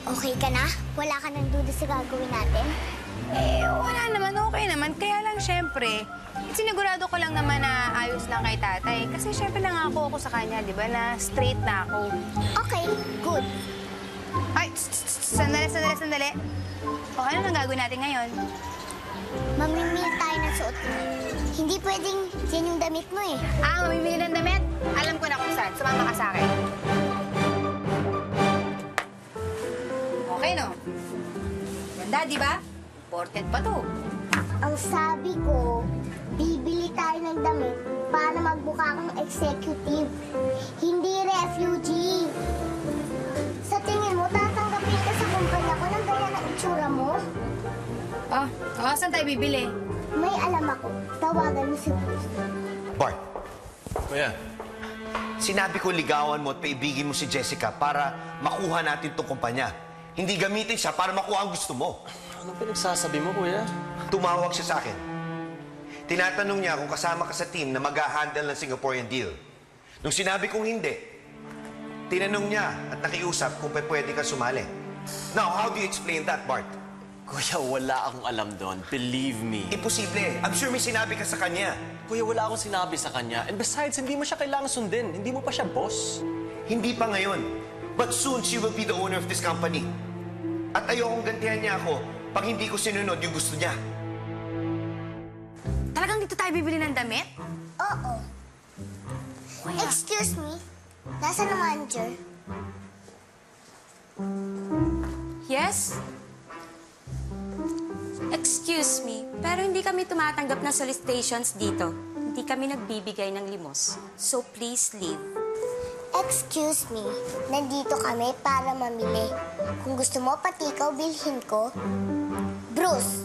Okay ka na? Wala ka nang duda sa gagawin natin? Wala naman. Okay naman. Kaya lang, syempre, sinigurado ko lang naman na ayos lang kay tatay. Kasi syempre nangako ako sa kanya, di ba, na straight na ako. Okay, good. Ay, sandali. O, ano nang gagawin natin ngayon? Mamimili tayo ng suot mo. Hindi pwedeng yan yung damit mo eh. Mamimili ng damit? Alam ko na kung saan. Sumama ka sa akin. Okay, no? Ganda, di ba? Imported pa to. Ang sabi ko, bibili tayo ng damit para magbuka kang executive. Hindi refugee. Sa tingin mo, tatanggapin ka sa kumpanya ko ng ganyan ang itsura mo? Saan tayo bibili? May alam ako. Tawagan mo si Bruce. Bart, Kuya, sinabi ko ligawan mo at paibigin mo si Jessica para makuha natin itong kumpanya. Hindi gamitin siya para makuha ang gusto mo. anong pinagsasabi mo, Kuya? Tumawag siya sa akin. Tinatanong niya kung kasama ka sa team na mag-handle ng Singaporean deal. Nung sinabi kong hindi, tinanong niya at nakiusap kung pwede ka sumali. Now, how do you explain that, Bart? Kuya, wala akong alam doon. Believe me. Imposible. I'm sure may sinabi ka sa kanya. Kuya, wala akong sinabi sa kanya. And besides, hindi mo siya kailangan sundin. Hindi mo pa siya boss. Hindi pa ngayon. But soon, she will be the owner of this company. At ayokong gantihan niya ako pag hindi ko sinunod yung gusto niya. Talagang dito tayo bibili ng damit? Oo. Excuse me. Nasaan ang manager? Yes? Excuse me, pero hindi kami tumatanggap ng solicitations dito. Hindi kami nagbibigay ng limos. So please leave. Excuse me. Nandito kami para mamili. Kung gusto mo, pati ikaw bilhin ko. Bruce.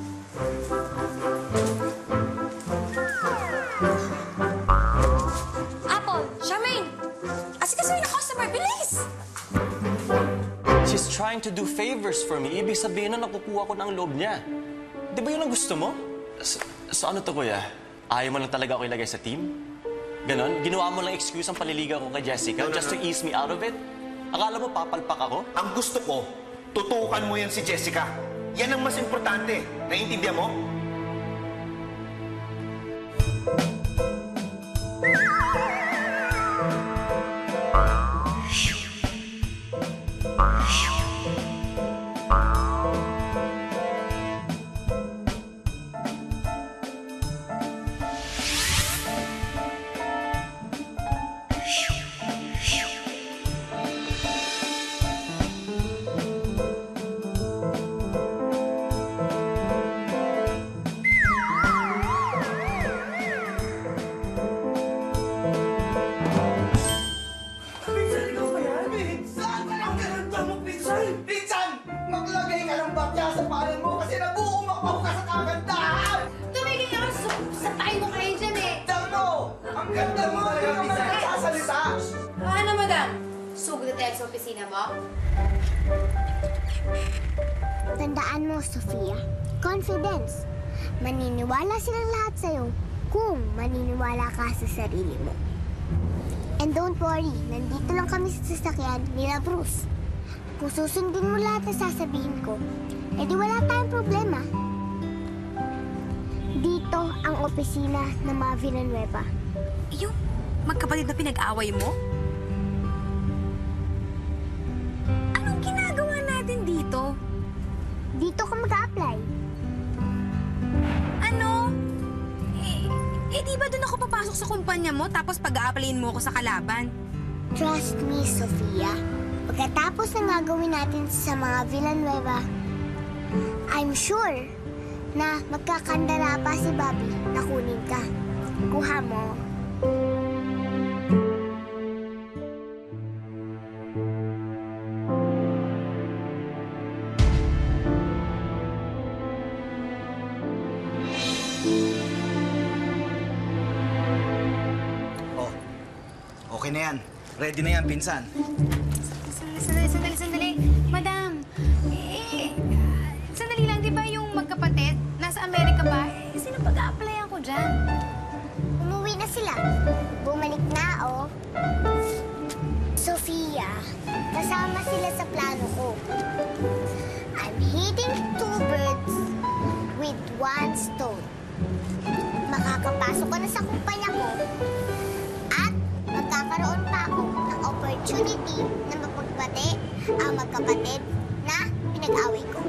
Apple, Charmaine! Asikasuhin na customer, bilis! She's trying to do favors for me. Ibig sabihin na nakukuha ko ng loob niya. Di ba yun ang gusto mo? So ano to, Kuya? Ayaw mo lang talaga ako ilagay sa team? Ganon? Ginawa mo lang excuse ang paliligaw ko kay Jessica just to ease me out of it? Akala mo papalpak ako? Ang gusto ko, tutukan mo yan si Jessica. Yan ang mas importante. Naiintindihan mo? Sa opisina mo? Tandaan mo, Sofia. Confidence. Maniniwala silang lahat sa'yo kung maniniwala ka sa sarili mo. And don't worry, nandito lang kami sa sasakyan nila Bruce. Kung susundin mo lahat na sasabihin ko, edi wala tayong problema. Dito ang opisina ng mga Villanueva. Yung magkapatid na pinag-away mo? Anong ginagawa natin dito? Dito ka mag-a-apply. Ano? Di ba doon ako papasok sa kumpanya mo tapos pag-a-applyin mo ako sa kalaban? Trust me, Sofia. Pagkatapos ng gagawin natin sa mga Villanueva, I'm sure na magkakandara pa si Bobby na kunin ka. Kuha mo. Okay na yan. Ready na yan, pinsan. Sandali. Madam, sandali lang, di ba yung magkapatid? Nasa Amerika ba? Sino pag-a-applyan ko dyan? Umuwi na sila. Bumalik na, oh. Sofia, kasama sila sa plano ko. ang magkapatid na pinag-away ko.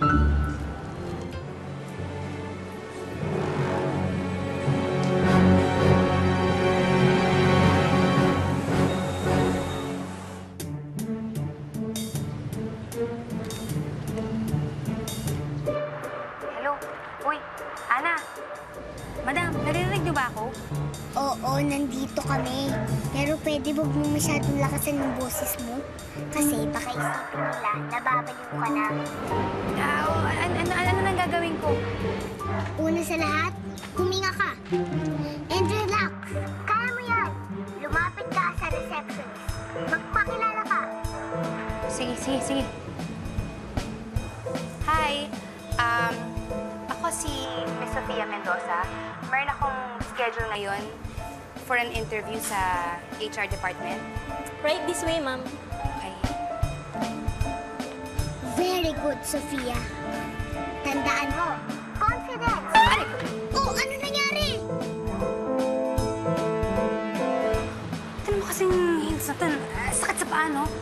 Hello? Uy, Ana. Madam, naririnig niyo ba ako? Oo, nandito kami. Pero pwede wag mo masyadong lakasan yung boses mo. Kasi baka isipin nila na babaliw ka na. Ano nang gagawin ko? Una sa lahat, huminga ka. And relax. Kaya mo yan. Lumapit ka sa receptionist. Magpakilala ka. Sige. Hi. Ako si Miss Sofia Mendoza. Meron akong schedule ngayon for an interview sa HR department. Right this way, ma'am. Okay. Very good, Sofia. Tandaan mo, confidence. Ano? Oh, ano nangyari? Tignan mo kasing hints na to. Sakit sa paa, no?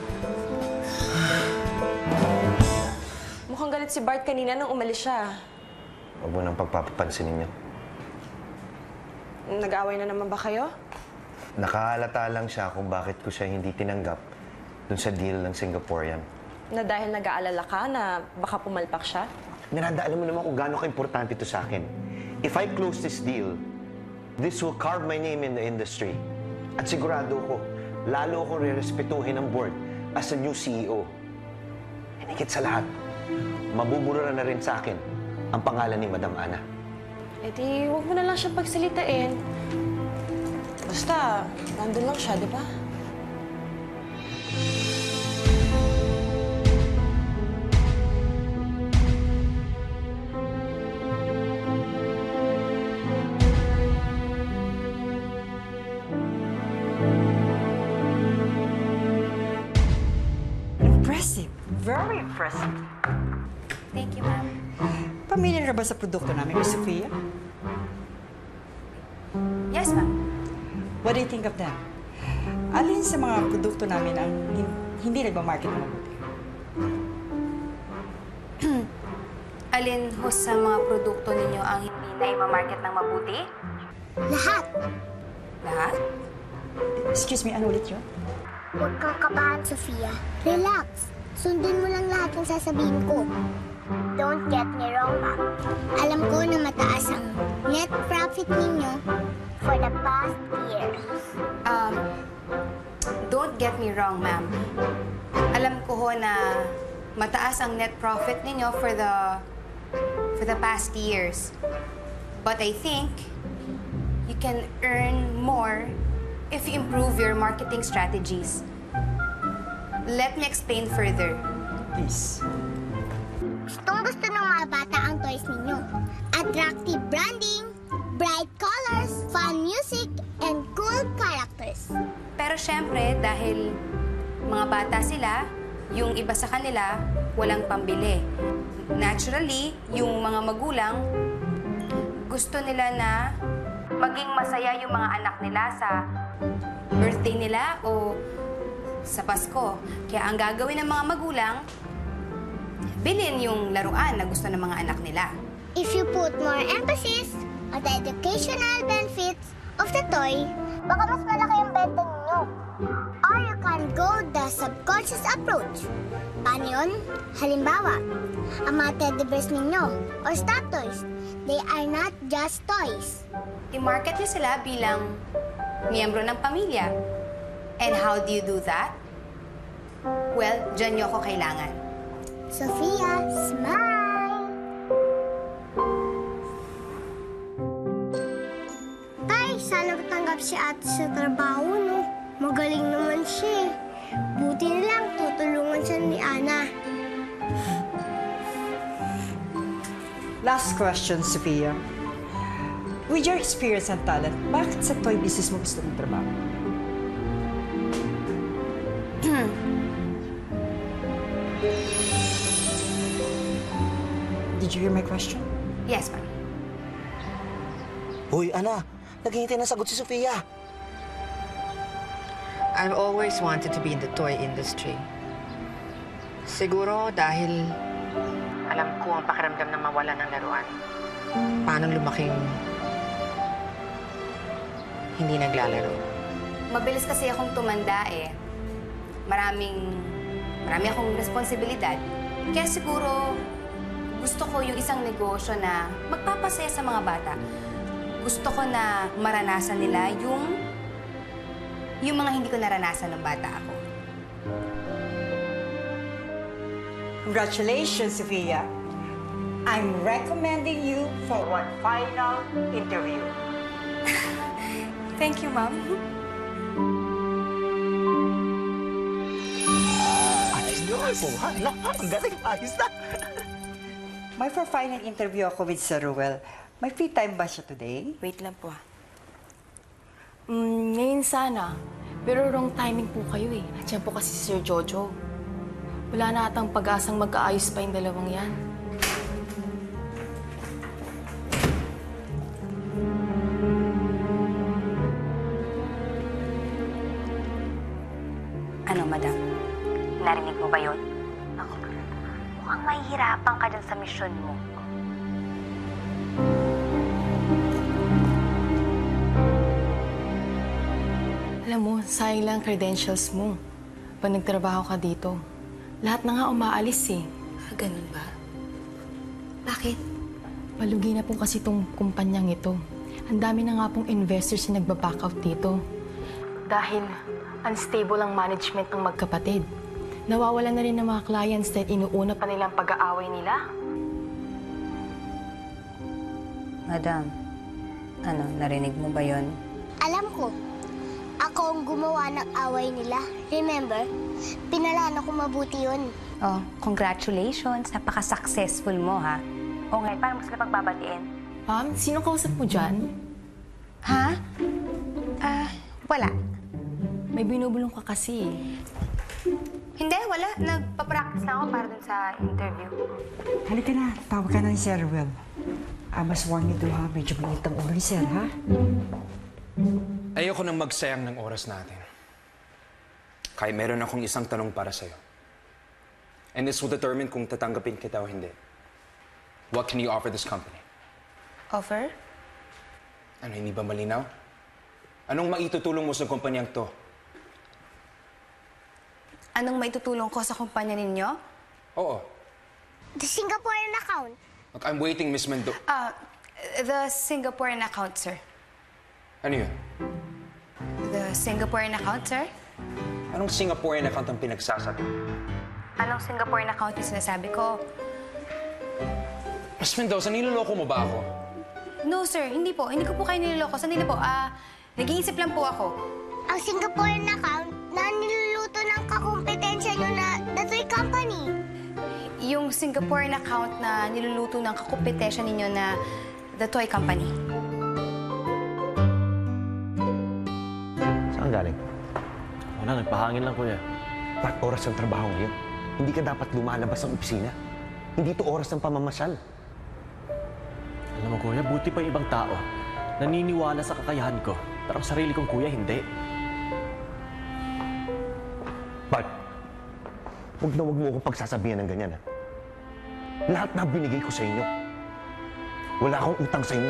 Mukhang galit si Bart kanina nang umalis siya. Huwag mo nang pagpapansinin niyo. Nag-aaway na naman ba kayo? Nakahalata lang siya kung bakit ko siya hindi tinanggap dun sa deal ng Singaporean. Na dahil nag-aalala ka na baka pumalpak siya? Miranda, alam mo naman kung gaano ka-importante ito sa akin. If I close this deal, this will carve my name in the industry. At sigurado ko, lalo akong re-respetuhin ng board as a new CEO. And higit sa lahat, mabubura na rin sa akin ang pangalan ni Madam Ana. E di, huwag mo na lang siyang pagsalitain. Basta, nandun lang siya, di ba? Impressive. Very impressive. Thank you, ma'am. Pamilyar ka ba sa produkto namin, Miss Sofia? Yes, ma'am. What do you think of them? Alin sa mga produkto namin ang hindi nagmamarket na mabuti? Alin ho sa mga produkto ninyo ang hindi na i-market ng mabuti? Lahat. Lahat? Excuse me, ano ulit yun? Huwag kang kabahan, Sofia. Relax. Sundin mo lang lahat ng sasabihin ko. Don't get me wrong, ma'am. Alam ko na mataas ang net profit ninyo for the past years. Don't get me wrong, ma'am. Alam ko ho na mataas ang net profit ninyo for the past years. But I think you can earn more if you improve your marketing strategies. Let me explain further. Please. Gustong-gusto ng mga bata ang toys ninyo. Attractive branding, bright colors, fun music, and cool characters. Pero syempre, dahil mga bata sila, yung iba sa kanila, walang pambili. Naturally, yung mga magulang, gusto nila na maging masaya yung mga anak nila sa birthday nila o sa Pasko. Kaya ang gagawin ng mga magulang, bilhin yung laruan na gusto ng mga anak nila. If you put more emphasis on the educational benefits of the toy, baka mas malaki ang benta ninyo. Or you can go the subconscious approach. Paano yun? Halimbawa, ang mga teddy bears ninyo or stuffed toys, they are not just toys. I-market niyo sila bilang miyembro ng pamilya. And how do you do that? Well, dyan niyo ako kailangan. Sofia, smile! Tay, sana matanggap si ate sa trabaho, no? Magaling naman siya eh. Buti na lang, tutulungan siya ni Ana. Last question, Sofia. With your experience and talent, bakit sa toy business mo gusto mong trabaho? Did you hear my question? Yes, ma'am. Hoy, Ana, naghihintay ng sagot si Sofia. I've always wanted to be in the toy industry. Siguro dahil alam ko ang pakiramdam na mawala ng laruan. Paano lumaking hindi naglalaro. Mabilis kasi akong tumanda eh. Marami akong responsibilidad. Kaya siguro gusto ko yung isang negosyo na magpapasaya sa mga bata. Gusto ko na maranasan nila yung mga hindi ko naranasan ng bata ako. Congratulations, Sophia. I'm recommending you for one final interview. Thank you, Ma'am. Ayos yun po, ha? Ang galing, ayos na. May for final interview ako with Sir Ruel. May free time ba siya today? Wait lang po ngayon sana. Pero wrong timing po kayo eh. Nandiyan po kasi si Sir Jojo. Wala na atang pag-asang magkaayos pa yung dalawang yan. Ano, madam? Narinig mo ba yun? Ako, mukhang mahihirapan ka dyan sa misyon mo. Alam mo, sayang lang credentials mo. Pag nagtrabaho ka dito, lahat na nga umaalis eh. Ganun ba? Bakit? Malugi na po kasi itong kumpanyang ito. Ang dami na nga pong investors na nagba-back out dito. Dahil unstable ang management ng magkapatid. Nawawalan na rin ng mga clients dahil inuuna pa nilang pag-aaway nila. Madam, narinig mo ba yon? Alam ko. Ako ang gumawa ng away nila. Remember? Pinalano ko mabuti yun. Oh, congratulations. Napaka-successful mo, ha? O ngayon, paano mo sila pagbabatiin? Ma'am, sino kausap mo dyan? Ha? Wala. May binubulong ka kasi eh. Hindi, wala. Nagpa-practice na ako para dun sa interview. Halika na, tawag ka na ni Sir Ruel. I must warn you to ha, medyo mainit ang ulo ni Sir, ha? Ayoko nang magsayang ng oras natin. Kaya meron akong isang tanong para sa'yo. And this will determine kung tatanggapin kita o hindi. What can you offer this company? Offer? Ano, hindi ba malinaw? Anong maitutulong mo sa kumpanyang to? Anong maitutulong ko sa kumpanya ninyo? Oo. The Singaporean account. Look, I'm waiting, Miss Mendo. The Singaporean account, sir. Ano yun? The Singaporean account, sir? Anong Singaporean account ang pinagsasabi? Anong Singaporean account yung sinasabi ko? Miss Mendoza, niloloko mo ba ako? No, sir. Hindi po. Hindi ko po kayo niloloko. Sandali po. Nag-iisip lang po ako. Ang Singaporean account na niluluto ng kakumpetensya nyo na The Toy Company. Yung Singaporean account na niluluto ng kakumpetensya ninyo na The Toy Company. Saan galing? Wala, nagpahangin lang, kuya. Ba't oras ng trabaho ngayon? Hindi ka dapat lumalabas ng opisina. Hindi to oras ng pamamasyal. Alam mo, kuya, buti pa yung ibang tao. Naniniwala sa kakayahan ko. Pero ang sarili kong kuya, hindi. Bart, huwag na huwag mo akong pagsasabihan ng ganyan, ha? Lahat na binigay ko sa inyo. Wala akong utang sa inyo.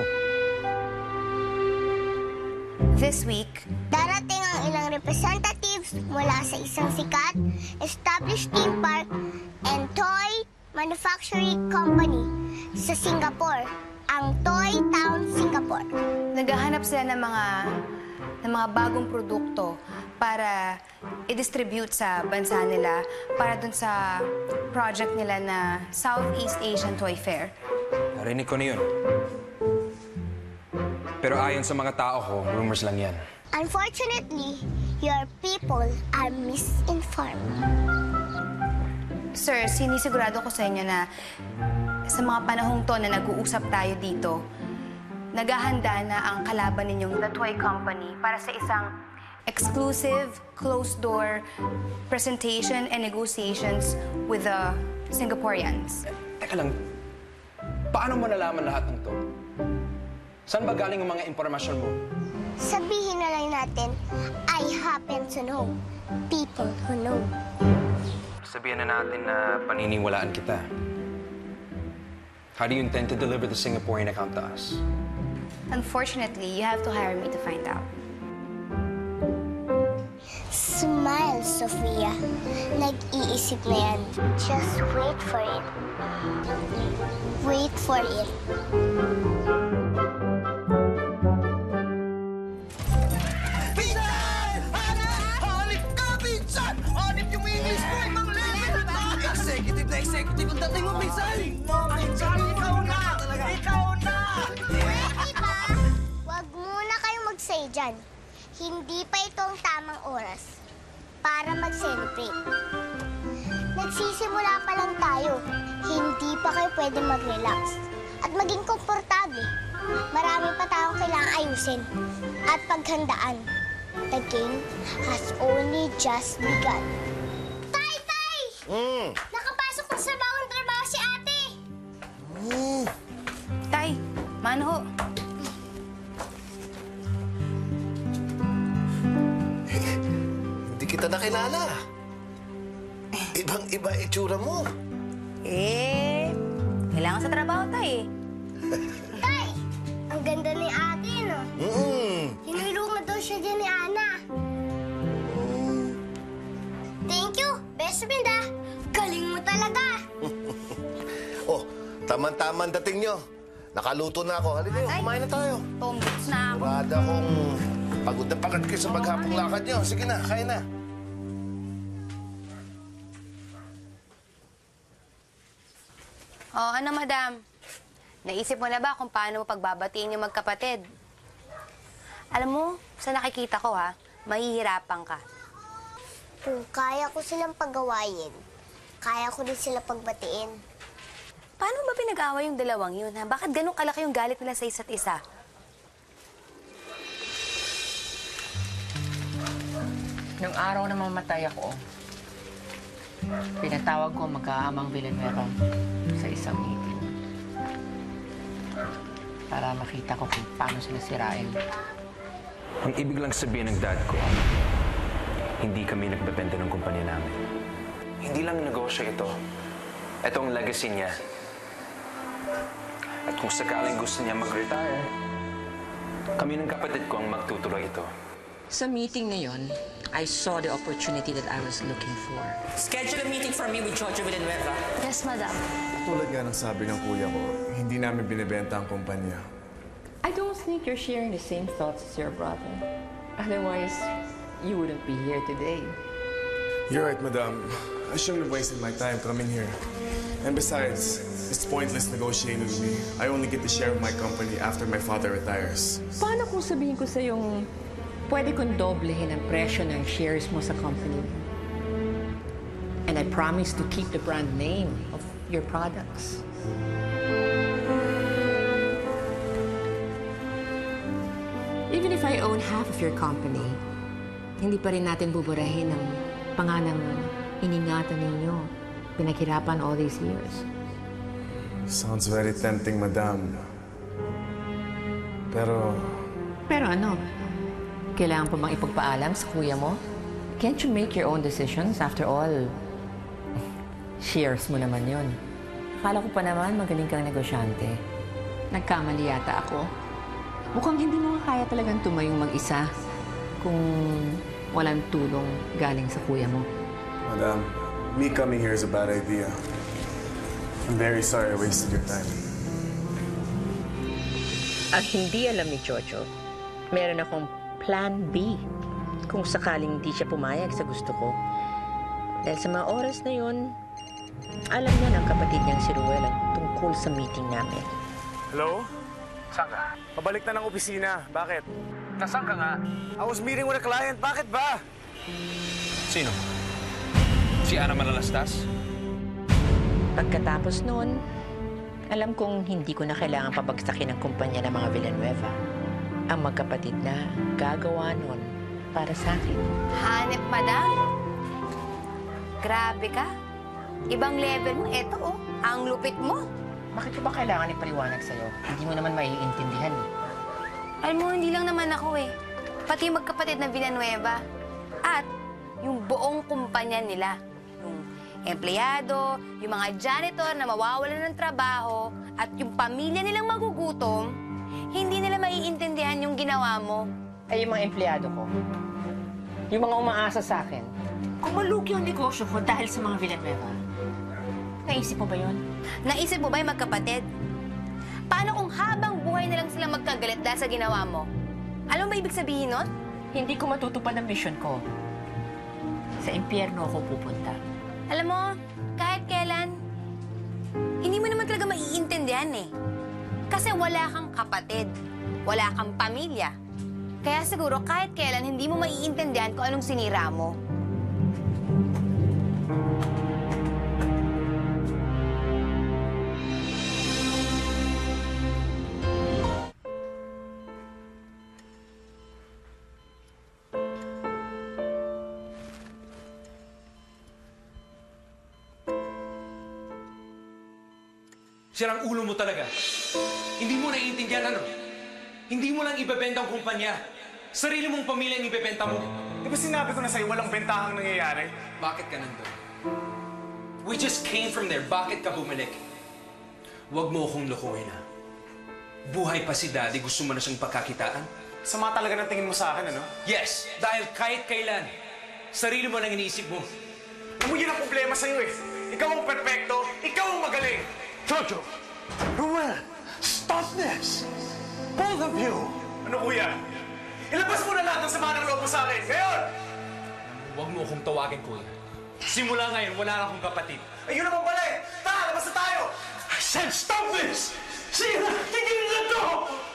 This week, Darating ang ilang representatives mula sa isang sikat, established theme park, and toy manufacturing company sa Singapore, ang Toy Town Singapore. naghahanap sila ng mga bagong produkto para i-distribute sa bansa nila para dun sa project nila na Southeast Asian Toy Fair. Narinig ko na yun. Pero ayon sa mga tao ko, rumors lang yan. Unfortunately, your people are misinformed. Sir, sinisigurado ko sa inyo na sa mga panahong to na nag-uusap tayo dito, naghahanda na ang kalaban ninyong The Toy Company para sa isang exclusive, closed-door presentation and negotiations with the Singaporeans. Teka lang, paano mo nalaman lahat ng to? Saan ba galing ang mga impormasyon mo? Sabihin na lang natin, I happen to know people who know. sabihin na natin na paniniwalaan kita. How do you intend to deliver the Singaporean account to us? Unfortunately, you have to hire me to find out. Smile, Sofia. Nag-iisip na yan. Just wait for it. Wait for it. Pinsan! Hanip ka, Pinsan! Hanip yung English mo, ibang level na! Executive na executive ang dating mo, Pinsan! Pinsan, ikaw na! Ikaw na! Pwede ba? Huwag muna kayong mag-say dyan. Hindi pa ito ang tamang oras para mag-celebrate. Nagsisimula pa lang tayo. Hindi pa kayo pwede mag-relax at maging komportable. Marami pa tayong kailangang ayusin at paghandaan. The game has only just begun. Tay! Tay! Nakapasok na sa bagong trabaho si ate! Tay, mano ho. Hindi kita nakilala. Ibang-iba itsura mo. Kailangan sa trabaho, Tay. Tay! Ang ganda ni ate, no? Hinulungan daw siya dyan ni Ana. Thank you, best friend ah. Galing mo talaga. Oh, tama-tama ang dating nyo. Nakaluto na ako. Halika kayo, kumain na tayo. Tombots na ako. Sigurado akong pagod na pagod kayo sa maghapong lakad nyo. Sige na, kain na. Oh, ano, madam? Naisip mo na ba kung paano mo pagbabatiin yung magkapatid? Alam mo, sa nakikita ko ha, mahihirapan ka. Kung kaya ko silang pagawain, kaya ko din sila pagbatiin. Paano ba pinag-away yung dalawang yun, ha? Bakit ganun kalaki yung galit nila sa isa't isa? Nung araw na mamatay ako, pinatawag ko mag-aamang Villanueva sa isang meeting para makita ko kung paano sila sirain. Ang ibig lang sabihin ng dad ko, hindi kami nagbebenta ng kumpanya namin. Hindi lang negosyo ito. Ito ang legacy niya. At kung sakaling gusto niya mag-retire, kami ng kapatid ko ang magtutuloy ito. Sa meeting na yon, I saw the opportunity that I was looking for. Schedule a meeting for me with Giorgio Villanueva. Yes, madam. Tulad nga ng sabi ng kuya ko, hindi namin binibenta ang kumpanya. I don't think you're sharing the same thoughts as your brother. Otherwise, you wouldn't be here today. You're right, madam. I shouldn't have wasted my time coming here. And besides, it's pointless negotiating with me. I only get to share my company after my father retires. Paano kung sabihin ko sa yung pwede kong doblehin ang presyo ng shares mo sa company? And I promise to keep the brand name of your products. Even if I own half of your company, hindi pa rin natin buburahin ang pangalang iningatan ninyo, pinaghirapan all these years. Sounds very tempting, madam. Pero ano? Kailangan pa bang ipagpaalam sa kuya mo? Can't you make your own decisions? After all, shares mo naman yun. Akala ko pa naman magaling kang negosyante. Nagkamali yata ako. Mukhang hindi mo kaya talagang tumayong mag-isa kung walang tulong galing sa kuya mo. madam, me coming here is a bad idea. I'm very sorry I wasted your time. At hindi alam ni Jojo, meron akong Plan B kung sakaling hindi siya pumayag sa gusto ko. Dahil sa mga oras na yun, alam niya ng kapatid niyang si Ruel ang tungkol sa meeting namin. Hello? Saan ka? Pabalik na ng opisina. Bakit? Nasaan ka nga? I was meeting with a client. Bakit ba? Sino? Si Ana Manalastas? Pagkatapos noon, alam kong hindi ko na kailangan pabagsakin ang kumpanya ng mga Villanueva. Ang magkapatid na gagawa noon para sa akin. Hanep, madam. Grabe ka. Ibang level mo. Eto, oh. Ang lupit mo. Bakit ko ba kailangan ipaliwanag sa'yo? Hindi mo naman maiintindihan eh. Alam mo, hindi lang naman ako eh. Pati yung magkapatid na Villanueva. At yung buong kumpanya nila. Yung empleyado, yung mga janitor na mawawalan ng trabaho, at yung pamilya nilang magugutom, hindi nila maiintindihan yung ginawa mo. Ay, yung mga empleyado ko. Yung mga umaasa sa akin. Kung malugi yung negosyo ko dahil sa mga Villanueva. Naisip mo ba yun? Naisip mo ba yung magkapatid? Paano kung habang buhay nilang sila magkagalit dahil sa ginawa mo? Alam mo ba ibig sabihin nun? Hindi ko matutupad ang mission ko. Sa impyerno ako pupunta. Alam mo, kahit kailan, hindi mo naman talaga maiintindihan eh. Kasi wala kang kapatid, wala kang pamilya. Kaya siguro kahit kailan hindi mo maiintindihan kung anong sinira mo. Sirang ulo mo talaga. Hindi mo naiintindihan ano? Hindi mo lang ibebenta ang kumpanya. Sarili mong pamilya ang ibebenta mo. Di ba sinabi ko na sa'yo walang bentahang nangyayari? Bakit ka nandun? We just came from there. Bakit ka bumalik? Huwag mo akong lokohin, ha? Buhay pa si Daddy. Gusto mo na siyang pagkakitaan? Sama talaga ng tingin mo sa akin, ano? Yes! Dahil kahit kailan, sarili mo lang iniisip mo. Alam mo, yun ang problema sa'yo eh. Ikaw ang perfecto, ikaw ang magaling. Jojo! Ruel! Stop this! Both of you! Ano, kuya? Ilabas mo na lahat ng sama ng loob mo sa akin. Ngayon! Huwag mo akong tawagin, kuya. Simula ngayon, wala na akong kapatid. Ayun naman pala eh! Tara, labas na tayo! I said stop this! Sira! Tigil na to!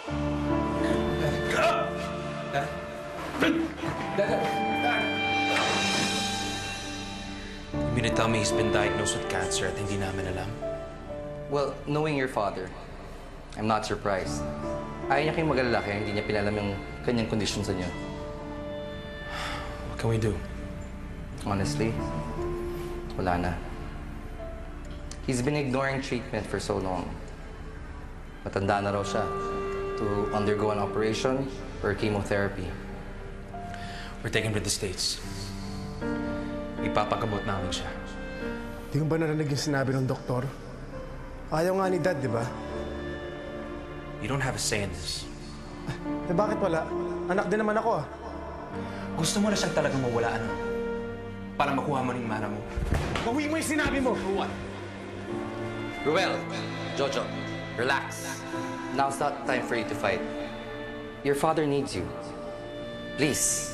You mean to tell me he's been diagnosed with cancer at hindi namin alam? Well, knowing your father, I'm not surprised. Ayaw niya kayong mag-alala kaya hindi niya pinalam yung kanyang kondisyon sa inyo. What can we do? Honestly, wala na. He's been ignoring treatment for so long. Matanda na raw siya to undergo an operation or chemotherapy. We're taking him to the States. Ipapagamot namin siya. Di mo ba narinig yung sinabi ng doktor? Ayaw nga ni Dad, di ba? You don't have a say in this. Eh bakit wala? Anak din naman ako ah. Gusto mo na siyang talagang mawala, ano? Para makuha mo ng mana mo. Bawi mo yung sinabi mo! For what? Ruel, Jojo, relax. Now's not time for you to fight. Your father needs you. Please.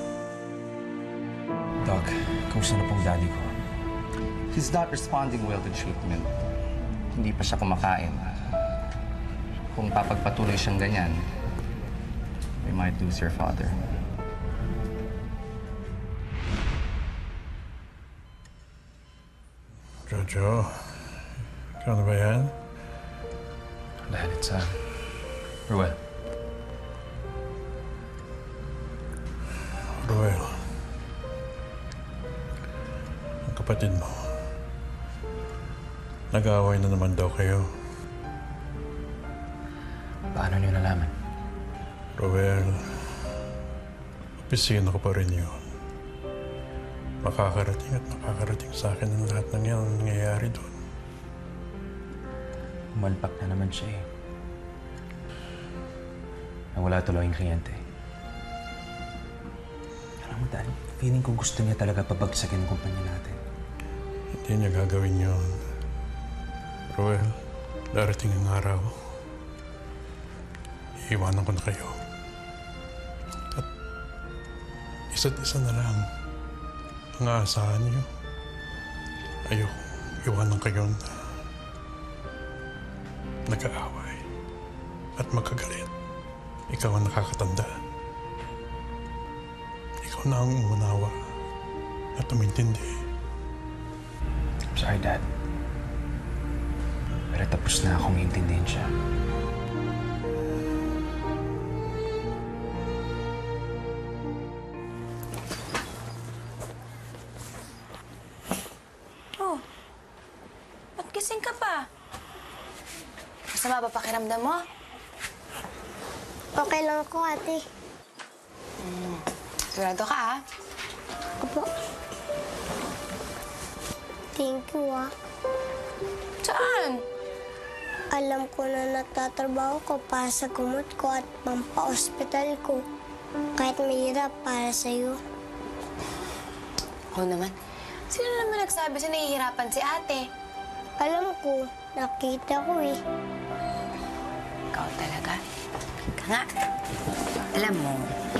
Doc, kamusta na pong daddy ko? He's not responding well to treatment. Hindi pa siya kumakain. Kung papagpatuloy siyang ganyan, we might lose your father. Jojo, ikaw na ba yan? Dahil it's, Ruel. Ruel, ang kapatid mo, nag-aaway na naman daw kayo. Paano niyo nalaman? Ruel, opisina ko pa rin yun. Makakarating at makakarating sa akin ang lahat ng yan ang nangyayari doon. Umalpak na naman siya eh. Nawala tuloy yung kliyente. Alam mo, Dad, feeling ko gusto niya talaga pabagsakin ang kumpanya natin. Hindi niya gagawin yun. Ruel, darating ang araw. Iiwanan ko na kayo. At isa't isa na lang ang aasahan niyo. Ayoko iwanan kayo na nag-aaway at magkagalit. Ikaw ang nakakatanda. Ikaw na ang umunawa at umintindi. I'm sorry, Dad. Pero tapos na akong intindihin siya. Oh, ba't gising ka pa? Masama ba pakiramdam mo? Okay lang ako, ate. Sigurado ka, ha? Opo. Thank you, ah. Saan? Alam ko na nagtatrabaho ko para sa kumot ko at pampa-hospital ko. Kahit mahirap para sa'yo. Oo naman. Sino naman nagsabi sa nahihirapan si ate? Alam ko, nakita ko eh. Ikaw talaga. Ka nga. Alam mo,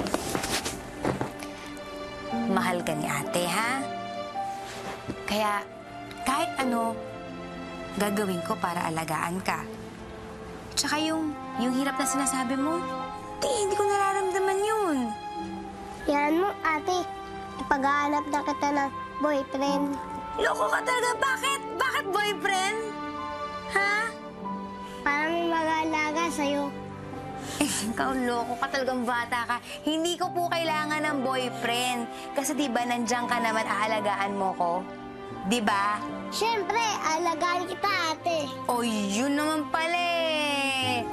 mahal ka ni ate, ha? Kaya, kahit ano, gagawin ko para alagaan ka. Tsaka yung hirap na sinasabi mo, hindi ko nararamdaman yun. Yan mo, ate. Ipag-aanap na kita ng boyfriend. Loko ka talaga. Bakit? Bakit boyfriend? Ha? Para may mag-aalaga sa'yo. Ikaw, loko ka talagang bata ka. Hindi ko po kailangan ng boyfriend. Kasi diba, nandiyan ka naman, aalagaan mo ko. Diba? Siyempre, alagaan kita, ate. O, yun naman pala eh.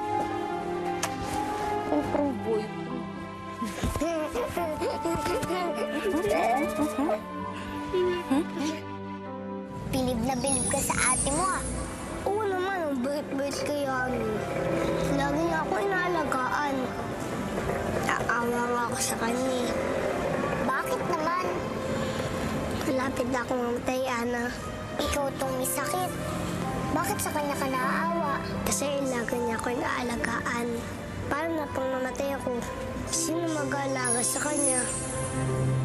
Bilib na bilib ka sa ate mo, ah. Oo naman, ang bait-bait kaya niyo. Lagi niya ako inaalagaan. Naawa nga ako sa kanya. Bakit naman? Malapit na akong mamatay, Ana. Ikaw tong may sakit. Bakit sa kanya ka naaawa? Kasi lagi niya ako inaalagaan. Paano na pang namatay ako? Sino mag-aalaga sa kanya?